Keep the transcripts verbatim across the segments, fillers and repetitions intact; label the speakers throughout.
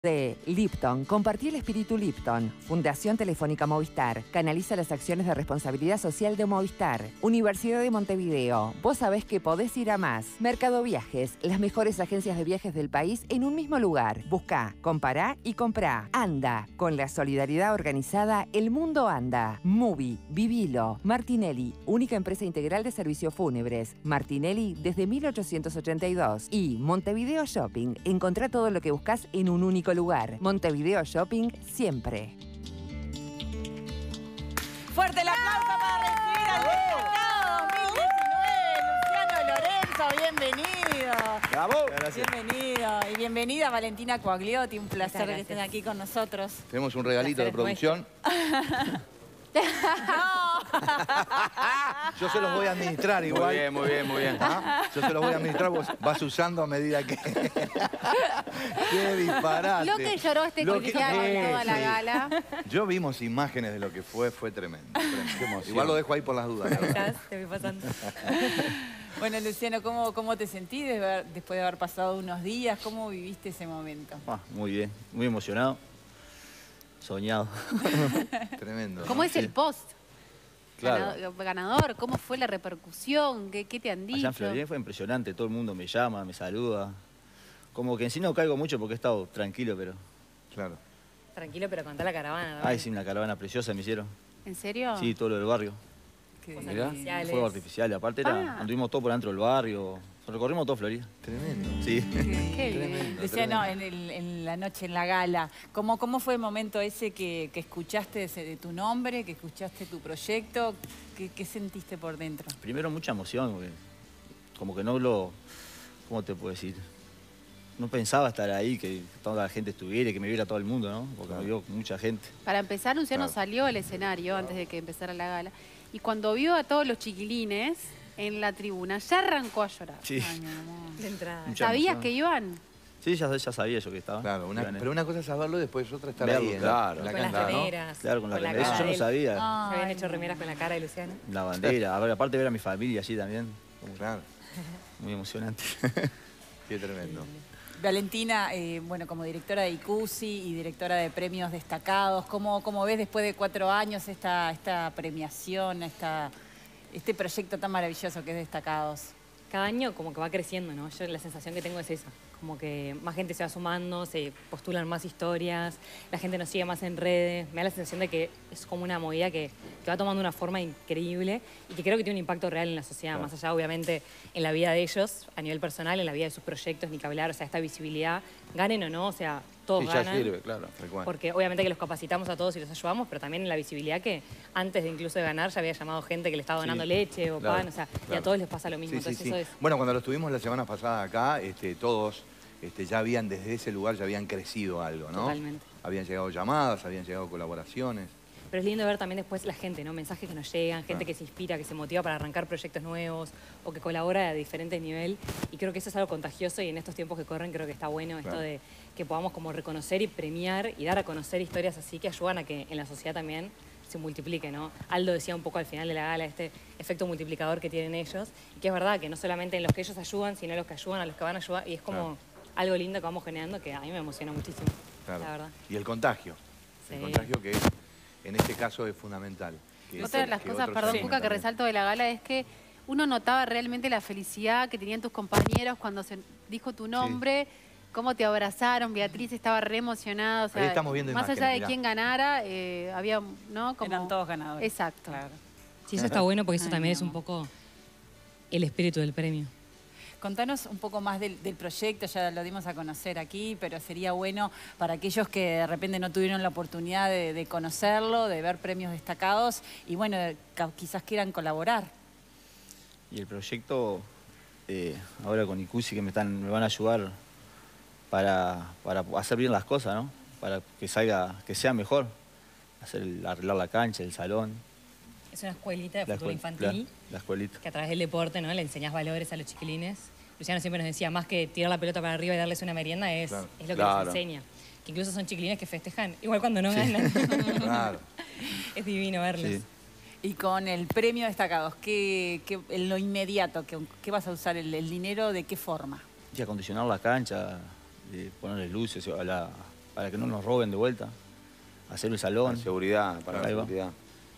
Speaker 1: De Lipton, compartí el espíritu Lipton. Fundación Telefónica Movistar, canaliza las acciones de responsabilidad social de Movistar. Universidad de Montevideo, vos sabés que podés ir a más. Mercado Viajes, las mejores agencias de viajes del país en un mismo lugar. Buscá, compará y comprá. Anda, con la solidaridad organizada, el mundo anda. Mubi, vivilo. Martinelli, única empresa integral de servicios fúnebres. Martinelli desde mil ochocientos ochenta y dos. Y Montevideo Shopping, encontrá todo lo que buscas en un único lugar. Montevideo Shopping siempre.
Speaker 2: Fuerte el aplauso para recibir al destacado dos mil diecinueve, Luciano Lorenzo, bienvenido.
Speaker 3: ¡Bravo!
Speaker 2: Bienvenido. Y bienvenida Valentina Coagliotti, un placer que estén aquí con nosotros.
Speaker 3: Tenemos un regalito de producción.
Speaker 2: No.
Speaker 3: Yo se los voy a administrar igual.
Speaker 4: Muy bien, muy bien, muy bien.
Speaker 3: ¿Ah? Yo se los voy a administrar, vos vas usando a medida que... ¡Qué disparate!
Speaker 5: Lo que lloró este
Speaker 3: Lo que-
Speaker 5: colegiado en toda la
Speaker 3: Sí.
Speaker 5: gala.
Speaker 3: Yo vimos imágenes de lo que fue, fue tremendo. tremendo. Igual lo dejo ahí por las dudas. la verdad.
Speaker 2: Estás, te voy pasando. Bueno, Luciano, ¿cómo, cómo te sentís de ver- después de haber pasado unos días? ¿Cómo viviste ese momento?
Speaker 4: Ah, muy bien, muy emocionado. Soñado.
Speaker 3: Tremendo.
Speaker 5: ¿Cómo
Speaker 3: ¿no?
Speaker 5: es el post?
Speaker 4: Claro.
Speaker 5: Ganado- Ganador, ¿cómo fue la repercusión? ¿Qué, qué te han dicho?
Speaker 4: Allá en Florida fue impresionante, todo el mundo me llama, me saluda. Como que en sí no caigo mucho porque he estado tranquilo, pero...
Speaker 3: Claro.
Speaker 6: Tranquilo, pero contá la caravana, ¿no?
Speaker 4: Ay, sí, una caravana preciosa me hicieron.
Speaker 5: ¿En serio?
Speaker 4: Sí, todo lo del barrio.
Speaker 2: Qué
Speaker 6: Cosas
Speaker 2: divino.
Speaker 6: artificiales.
Speaker 4: Fuegos artificiales. Aparte era,
Speaker 5: Ah.
Speaker 4: anduvimos todo por dentro del barrio. Recorrimos todo Florida.
Speaker 3: Tremendo.
Speaker 4: Sí.
Speaker 5: Qué bien.
Speaker 3: Tremendo.
Speaker 2: Luciano, en, el- en la noche, en la gala, ¿cómo, cómo fue el momento ese que, que escuchaste ese de tu nombre, que escuchaste tu proyecto? ¿Qué, qué sentiste por dentro?
Speaker 4: Primero mucha emoción, porque como que no lo... ¿Cómo te puedo decir? No pensaba estar ahí, que toda la gente estuviera y que me viera todo el mundo, ¿no? Porque me vio mucha gente.
Speaker 5: Para empezar, Luciano
Speaker 3: Claro.
Speaker 5: salió al escenario antes de que empezara la gala. Y cuando vio a todos los chiquilines en la tribuna, ya arrancó a llorar.
Speaker 4: Sí.
Speaker 2: Ay, mi amor.
Speaker 6: De entrada.
Speaker 4: Mucha
Speaker 5: ¿Sabías
Speaker 4: emoción.
Speaker 5: que iban?
Speaker 4: Sí, ya, ya sabía yo que estaba.
Speaker 3: Claro, una-
Speaker 4: Iban a-
Speaker 3: pero una cosa es saberlo y después otra estar
Speaker 4: Verlo,
Speaker 3: ahí. en
Speaker 4: claro.
Speaker 3: la, en la
Speaker 6: Con las
Speaker 3: cancha, ¿no?
Speaker 6: remeras.
Speaker 4: Claro, con la remera. Eso
Speaker 6: cara
Speaker 4: yo no
Speaker 6: de él.
Speaker 4: sabía.
Speaker 2: Ah.
Speaker 6: Se habían
Speaker 2: Ay,
Speaker 6: hecho remeras con la cara de Luciano.
Speaker 4: La bandera. A ver, aparte ver a mi familia allí también. Como
Speaker 3: Claro.
Speaker 4: muy emocionante.
Speaker 3: Qué tremendo.
Speaker 2: Valentina, eh, bueno, como directora de ICUSI y directora de premios destacados, ¿cómo, cómo ves después de cuatro años esta, esta premiación, esta, este proyecto tan maravilloso que es Destacados?
Speaker 6: Cada año como que va creciendo, ¿no? Yo la sensación que tengo es esa. Como que más gente se va sumando, se postulan más historias, la gente nos sigue más en redes. Me da la sensación de que es como una movida que, que va tomando una forma increíble y que creo que tiene un impacto real en la sociedad,
Speaker 3: Claro.
Speaker 6: más allá obviamente en la vida de ellos, a nivel personal, en la vida de sus proyectos, ni que hablar, o sea, esta visibilidad, ganen o no, o sea, todos
Speaker 4: Sí, ya
Speaker 6: ganan.
Speaker 4: sirve, claro.
Speaker 3: Tal cual.
Speaker 6: Porque obviamente que los capacitamos a todos y los ayudamos, pero también en la visibilidad que antes de incluso de ganar ya había llamado gente que le estaba donando
Speaker 3: Sí,
Speaker 6: leche o
Speaker 3: claro,
Speaker 6: pan, o sea, y
Speaker 3: claro.
Speaker 6: a todos les pasa lo mismo.
Speaker 3: Sí, sí,
Speaker 6: Entonces
Speaker 3: sí.
Speaker 6: eso es...
Speaker 3: Bueno, cuando los tuvimos la semana pasada acá, este, todos este, ya habían, desde ese lugar ya habían crecido algo, ¿no?
Speaker 6: Totalmente.
Speaker 3: Habían llegado llamadas, habían llegado colaboraciones.
Speaker 6: Pero es lindo ver también después la gente, ¿no? Mensajes que nos llegan, gente
Speaker 3: Claro.
Speaker 6: que se inspira, que se motiva para arrancar proyectos nuevos o que colabora a diferentes niveles. Y creo que eso es algo contagioso y en estos tiempos que corren creo que está bueno esto
Speaker 3: Claro.
Speaker 6: de que podamos como reconocer y premiar y dar a conocer historias así que ayudan a que en la sociedad también se multiplique, ¿no? Aldo decía un poco al final de la gala este efecto multiplicador que tienen ellos y que es verdad que no solamente en los que ellos ayudan, sino en los que ayudan a los que van a ayudar y es como
Speaker 3: Claro.
Speaker 6: algo lindo que vamos generando que a mí me emociona muchísimo,
Speaker 3: Claro.
Speaker 6: la verdad.
Speaker 3: Y el contagio. El
Speaker 6: Sí.
Speaker 3: contagio que en este caso es fundamental. Que-
Speaker 5: Otra de las
Speaker 3: que
Speaker 5: cosas,
Speaker 3: otros
Speaker 5: perdón,
Speaker 3: se
Speaker 5: Cuca,
Speaker 3: sumen
Speaker 5: que
Speaker 3: también.
Speaker 5: resalto de la gala es que uno notaba realmente la felicidad que tenían tus compañeros cuando se dijo tu nombre, cómo te abrazaron, Beatriz estaba re emocionada, o sea,
Speaker 3: Ahí estamos viendo
Speaker 5: más
Speaker 3: imágenes,
Speaker 5: allá de
Speaker 3: mirá.
Speaker 5: quién ganara, eh, había, ¿no? Como...
Speaker 2: Eran todos ganadores.
Speaker 5: Exacto.
Speaker 2: Claro.
Speaker 6: Sí, eso está bueno porque eso
Speaker 2: Ay,
Speaker 6: también
Speaker 2: mi
Speaker 6: es un
Speaker 2: amor.
Speaker 6: poco el espíritu del premio.
Speaker 2: Contanos un poco más del, del proyecto, ya lo dimos a conocer aquí, pero sería bueno para aquellos que de repente no tuvieron la oportunidad de, de conocerlo, de ver premios destacados y bueno, ca- quizás quieran colaborar.
Speaker 4: Y el proyecto, eh, ahora con ICUSI, que me, están, me van a ayudar para, para hacer bien las cosas, ¿no? Para que salga, que sea mejor. Hacer el- arreglar la cancha, el salón.
Speaker 6: Es una escuelita de
Speaker 4: La,
Speaker 6: fútbol
Speaker 4: escuel-
Speaker 6: infantil
Speaker 4: la- la escuelita.
Speaker 6: que a través del deporte, ¿no? Le enseñás valores a los chiquilines. Luciano siempre nos decía, más que tirar la pelota para arriba y darles una merienda, es,
Speaker 3: Claro.
Speaker 6: es lo que
Speaker 4: Claro.
Speaker 6: les enseña. Que incluso son chiquilines que festejan, igual cuando no ganan.
Speaker 3: Claro.
Speaker 6: Es divino verlos.
Speaker 4: Sí.
Speaker 2: Y con el premio destacados, ¿qué, qué- en lo inmediato, ¿qué, qué vas a usar el, el dinero? ¿De qué forma?
Speaker 4: Y acondicionar la cancha, de ponerle luces, a la, para que no nos roben de vuelta. Hacer un salón.
Speaker 3: Para seguridad, para la
Speaker 4: Ahí va.
Speaker 3: seguridad.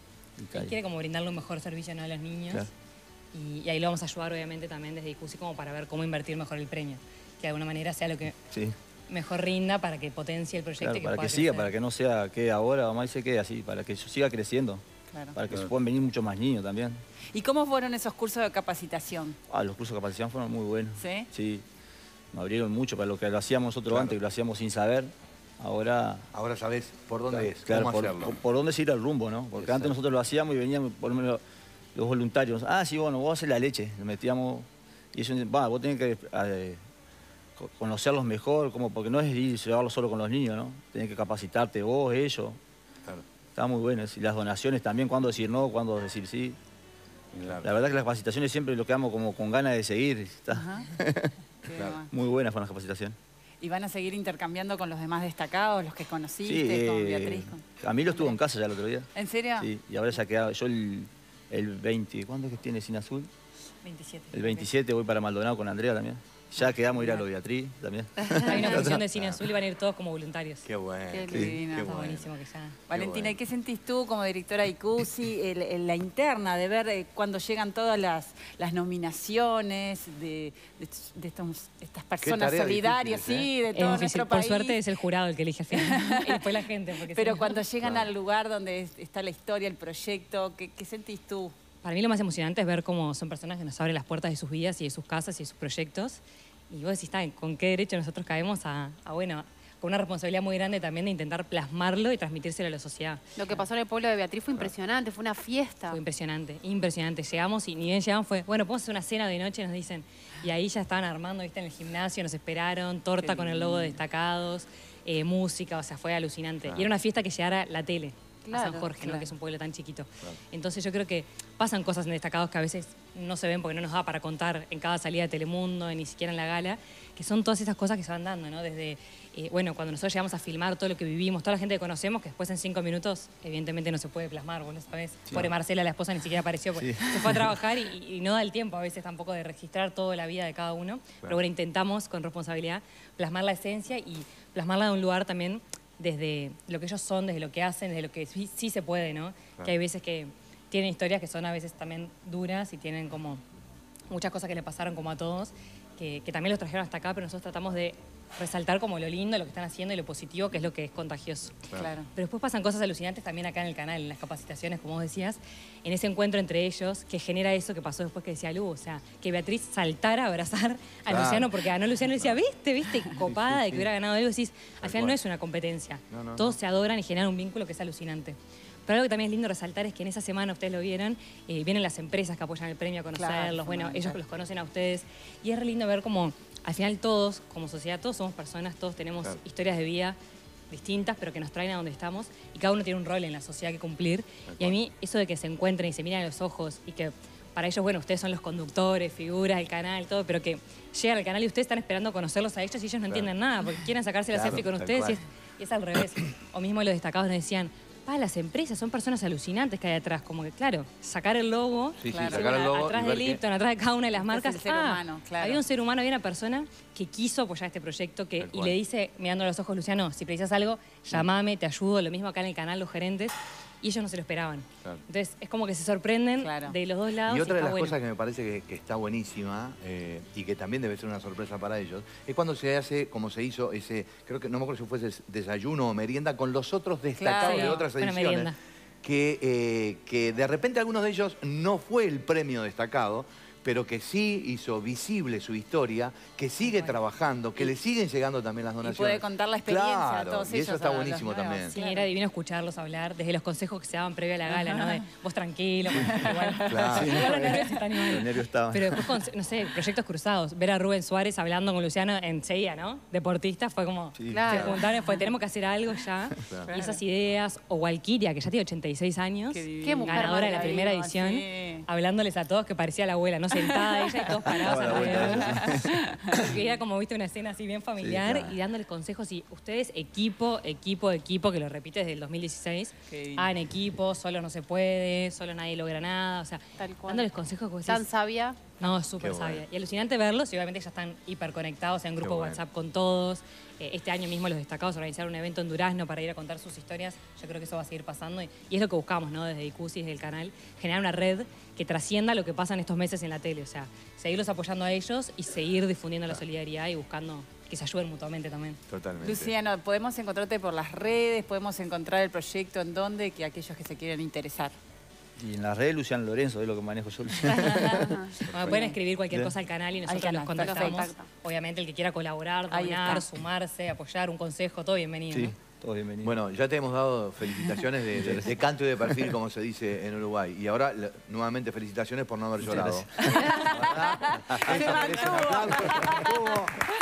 Speaker 4: Y
Speaker 6: Y quiere como brindarle un mejor servicio, ¿no?, a los niños.
Speaker 4: Claro.
Speaker 6: Y, y ahí lo vamos a ayudar, obviamente, también desde ICUSI como para ver cómo invertir mejor el premio. Que de alguna manera sea lo que
Speaker 4: Sí.
Speaker 6: mejor rinda para que potencie el proyecto
Speaker 4: Claro,
Speaker 6: y que
Speaker 4: para
Speaker 6: pueda
Speaker 4: que siga,
Speaker 6: crecer.
Speaker 4: para que no sea que ahora o más se quede así, para que siga creciendo.
Speaker 2: Claro.
Speaker 4: Para que se puedan venir muchos más niños también.
Speaker 2: ¿Y cómo fueron esos cursos de capacitación?
Speaker 4: Ah, los cursos de capacitación fueron muy buenos.
Speaker 2: ¿Sí?
Speaker 4: Sí. Me abrieron mucho para lo que lo hacíamos nosotros
Speaker 3: Claro.
Speaker 4: antes, que lo hacíamos sin saber. Ahora,
Speaker 3: Ahora sabés por dónde
Speaker 4: claro,
Speaker 3: es,
Speaker 4: claro,
Speaker 3: cómo
Speaker 4: por,
Speaker 3: hacerlo.
Speaker 4: por- por dónde se ir al rumbo, ¿no? Porque
Speaker 3: Exacto.
Speaker 4: antes nosotros lo hacíamos y venían, por lo menos, los voluntarios. Ah, sí, bueno, vos haces la leche. Nos metíamos y eso, va, vos tenés que eh, co- conocerlos mejor, como, porque no es ir y llevarlos solo con los niños, ¿no? Tenés que capacitarte vos, ellos.
Speaker 3: Claro,
Speaker 4: Está muy bueno. Y las donaciones también, cuándo decir no, cuándo decir sí.
Speaker 3: claro.
Speaker 4: La verdad que las capacitaciones siempre lo quedamos como con ganas de seguir. Está
Speaker 2: Ajá. Qué
Speaker 3: Claro.
Speaker 2: bueno.
Speaker 4: muy buenas fueron las capacitaciones.
Speaker 2: ¿Y van a seguir intercambiando con los demás destacados, los que
Speaker 4: Sí,
Speaker 2: conociste, con
Speaker 4: eh,
Speaker 2: Beatriz? con-
Speaker 4: Camilo estuvo en casa ya el otro día.
Speaker 2: ¿En serio?
Speaker 4: Sí, y ahora ya queda, yo el, el veinte, ¿cuándo es que tiene Cine Azul?
Speaker 6: veintisiete.
Speaker 4: El veintisiete voy para Maldonado con Andrea también. Ya quedamos a ir a lo Beatriz también.
Speaker 6: Hay una función de Cine Azul y van a ir todos como voluntarios.
Speaker 3: Qué bueno.
Speaker 2: Qué
Speaker 3: qué
Speaker 2: lindo.
Speaker 6: Está
Speaker 3: bueno.
Speaker 6: buenísimo que ya...
Speaker 2: Valentina,
Speaker 3: bueno.
Speaker 2: ¿y qué sentís tú como directora de ICUSI, el- el- la interna, de ver eh, cuando llegan todas las, las nominaciones de, de, de estos- estas personas
Speaker 3: tarea
Speaker 2: solidarias,
Speaker 3: difícil,
Speaker 2: sí, de
Speaker 6: Es
Speaker 2: todo
Speaker 6: difícil.
Speaker 2: nuestro
Speaker 6: Por
Speaker 2: país?
Speaker 6: suerte es el jurado el que elige al final. Y después la gente. Porque
Speaker 2: Pero
Speaker 6: si no-
Speaker 2: cuando llegan
Speaker 3: Claro.
Speaker 2: al lugar donde es- está la historia, el proyecto, ¿qué, qué sentís tú?
Speaker 6: Para mí lo más emocionante es ver cómo son personas que nos abren las puertas de sus vidas y de sus casas y de sus proyectos. Y vos decís, "Está, ¿con qué derecho nosotros caemos a, a, bueno, con una responsabilidad muy grande también de intentar plasmarlo y transmitírselo a la sociedad?"
Speaker 5: Lo que pasó en el pueblo de Beatriz fue impresionante, fue una fiesta.
Speaker 6: Fue impresionante, impresionante. Llegamos y ni bien llegamos fue, bueno, podemos hacer una cena de noche, nos dicen. Y ahí ya estaban armando, viste, en el gimnasio, nos esperaron, torta
Speaker 2: Qué
Speaker 6: con el logo de destacados, eh, música, o sea, fue alucinante. Y era una fiesta que llegara la tele. A
Speaker 5: Claro,
Speaker 6: San Jorge, ¿no?
Speaker 2: claro.
Speaker 6: Que es un pueblo tan chiquito. Entonces yo creo que pasan cosas en Destacados que a veces no se ven porque no nos da para contar en cada salida de Telemundo, ni siquiera en la gala, que son todas esas cosas que se van dando, ¿no? Desde, eh, bueno, cuando nosotros llegamos a filmar todo lo que vivimos, toda la gente que conocemos, que después en cinco minutos evidentemente no se puede plasmar, vos lo sabés. Pobre Marcela, la esposa, ni siquiera apareció, porque
Speaker 4: Sí.
Speaker 6: se fue a trabajar y, y no da el tiempo a veces tampoco de registrar toda la vida de cada uno. Pero bueno, intentamos con responsabilidad plasmar la esencia y plasmarla de un lugar también desde lo que ellos son, desde lo que hacen, desde lo que sí, sí se puede, ¿no? Que hay veces que tienen historias que son a veces también duras y tienen como muchas cosas que le pasaron como a todos, que, que también los trajeron hasta acá, pero nosotros tratamos de resaltar como lo lindo, lo que están haciendo y lo positivo, que es lo que es contagioso.
Speaker 2: Claro.
Speaker 6: Pero después pasan cosas alucinantes también acá en el canal, en las capacitaciones, como vos decías, en ese encuentro entre ellos, que genera eso que pasó después que decía Lu, o sea, que Beatriz saltara a abrazar a
Speaker 3: Claro.
Speaker 6: Luciano, porque ganó Luciano y decía, viste, viste, copada
Speaker 3: sí,
Speaker 6: de que
Speaker 3: sí.
Speaker 6: hubiera ganado algo, decís, al
Speaker 3: Tal
Speaker 6: final
Speaker 3: cual.
Speaker 6: no es una competencia,
Speaker 3: No, no,
Speaker 6: todos
Speaker 3: no.
Speaker 6: se adoran y generan un vínculo que es alucinante. Pero algo que también es lindo resaltar es que en esa semana, ustedes lo vieron, eh, vienen las empresas que apoyan el premio a conocerlos,
Speaker 2: Claro,
Speaker 6: bueno, ellos
Speaker 2: fundamental.
Speaker 6: que los conocen a ustedes, y es re lindo ver como al final todos, como sociedad, todos somos personas, todos tenemos
Speaker 3: Claro.
Speaker 6: historias de vida distintas, pero que nos traen a donde estamos, y cada uno tiene un rol en la sociedad que cumplir. Y a mí, eso de que se encuentren y se miran a los ojos, y que para ellos, bueno, ustedes son los conductores, figuras, el canal, todo, pero que llegan al canal y ustedes están esperando conocerlos a ellos y ellos no entienden nada, porque quieren sacarse la
Speaker 3: Claro,
Speaker 6: selfie con
Speaker 3: tal
Speaker 6: ustedes y
Speaker 3: cual.
Speaker 6: es, y es al revés. O mismo los destacados nos decían, pa, las empresas son personas alucinantes que hay atrás, como que, claro, sacar el logo,
Speaker 3: Sí, sí,
Speaker 2: Claro.
Speaker 3: sacar el logo
Speaker 6: atrás
Speaker 3: y
Speaker 6: de
Speaker 3: ver que-
Speaker 6: Lipton, atrás de cada una de las
Speaker 2: Este es
Speaker 6: marcas,
Speaker 2: el ser
Speaker 6: ah,
Speaker 2: humano, claro.
Speaker 6: había un ser humano, había una persona que quiso apoyar este proyecto que,
Speaker 3: Tal
Speaker 6: y
Speaker 3: cual.
Speaker 6: le dice, mirando a los ojos, Luciano, si precisas algo, llamame, te ayudo, lo mismo acá en el canal, los gerentes, y ellos no se lo esperaban.
Speaker 3: Claro.
Speaker 6: Entonces, es como que se sorprenden
Speaker 2: Claro.
Speaker 6: de los dos lados.
Speaker 3: Y otra de
Speaker 6: está
Speaker 3: las
Speaker 6: bueno.
Speaker 3: cosas que me parece que, que está buenísima eh, y que también debe ser una sorpresa para ellos, es cuando se hace, como se hizo ese, creo que no me acuerdo si fue ese desayuno o merienda con los otros destacados
Speaker 2: Claro.
Speaker 3: de otras
Speaker 6: Fue una
Speaker 3: ediciones.
Speaker 6: merienda.
Speaker 3: Que, eh, que de repente algunos de ellos no fue el premio destacado, pero que sí hizo visible su historia, que sigue trabajando, que le siguen llegando también las donaciones.
Speaker 2: puede contar la experiencia a
Speaker 3: Claro,
Speaker 2: todos
Speaker 3: y
Speaker 2: ellos,
Speaker 3: eso está
Speaker 2: a los
Speaker 3: buenísimo
Speaker 2: nuevos.
Speaker 3: también.
Speaker 6: Sí,
Speaker 2: Claro.
Speaker 6: era divino escucharlos hablar, desde los consejos que se daban previo a la gala, ¿no? De vos tranquilo, porque igual,
Speaker 3: Claro.
Speaker 6: igual los nervios están igual.
Speaker 4: Los nervios estaban.
Speaker 6: Pero después, con, no sé, proyectos cruzados. Ver a Rubén Suárez hablando con Luciano en Seguía, ¿no? Deportista, fue como...
Speaker 4: Sí.
Speaker 5: Claro.
Speaker 6: Se juntaron, fue, tenemos que hacer algo ya. Y esas ideas. O Walkiria, que ya tiene ochenta y seis años.
Speaker 2: Qué divino.
Speaker 5: Qué mujer
Speaker 6: ganadora de la
Speaker 5: más
Speaker 6: primera
Speaker 2: divina,
Speaker 6: edición.
Speaker 2: sí.
Speaker 6: Hablándoles a todos que parecía la abuela, ¿no? Sentada ella y todos parados
Speaker 4: Daba la vuelta
Speaker 6: alrededor. Que era como, viste, una escena así bien familiar
Speaker 3: Sí, claro.
Speaker 6: y dándoles consejos. Y ustedes, equipo, equipo, equipo, que lo repite desde el dos mil dieciséis.
Speaker 2: Qué divino.
Speaker 6: Hagan equipo, solo no se puede, solo nadie logra nada. O sea,
Speaker 5: Tal cual.
Speaker 6: dándoles consejos que vos
Speaker 5: Tan
Speaker 6: decís,
Speaker 5: sabia.
Speaker 6: No, es súper
Speaker 3: Qué bueno.
Speaker 6: sabia. Y alucinante verlos, y obviamente ya están hiperconectados en grupo
Speaker 3: Qué bueno.
Speaker 6: WhatsApp con todos. Eh, este año mismo los destacados organizaron un evento en Durazno para ir a contar sus historias. Yo creo que eso va a seguir pasando y, y es lo que buscamos, ¿no? Desde Icusi, desde el canal, generar una red que trascienda lo que pasa en estos meses en la tele. O sea, seguirlos apoyando a ellos y seguir difundiendo la solidaridad y buscando que se ayuden mutuamente también.
Speaker 3: Totalmente.
Speaker 2: Luciano, podemos encontrarte por las redes, podemos encontrar el proyecto en donde, que aquellos que se quieran interesar.
Speaker 4: Y en las redes Luciano Lorenzo, es lo que manejo yo, Luciano.
Speaker 6: Bueno, pueden escribir cualquier cosa al canal y nosotros
Speaker 2: canal,
Speaker 6: los contactamos.
Speaker 5: perfecto.
Speaker 6: Obviamente el que quiera colaborar,
Speaker 2: Ahí
Speaker 6: donar,
Speaker 2: está.
Speaker 6: sumarse, apoyar, un consejo, todo bienvenido.
Speaker 4: Sí,
Speaker 6: ¿no?
Speaker 4: todos bienvenidos.
Speaker 3: Bueno, ya te hemos dado felicitaciones de, de- de canto y de perfil, como se dice en Uruguay. Y ahora, la- nuevamente, felicitaciones por no haber
Speaker 4: Muchas
Speaker 3: llorado. ¿Verdad? Eso merece un aplauso, se mantuvo.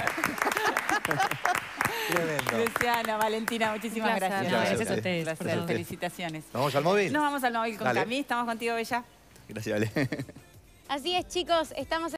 Speaker 3: Tremendo.
Speaker 2: Luciana, Valentina, muchísimas
Speaker 5: Un placer.
Speaker 2: gracias.
Speaker 3: Muchas
Speaker 6: Gracias a ustedes.
Speaker 2: Un
Speaker 6: por
Speaker 2: placer,
Speaker 6: todo.
Speaker 2: felicitaciones.
Speaker 3: ¿Nos vamos al móvil?
Speaker 2: Nos vamos al móvil con
Speaker 3: Dale.
Speaker 2: Cami. ¿Estamos contigo, Bella?
Speaker 4: Gracias, Ale.
Speaker 7: Así es, chicos, estamos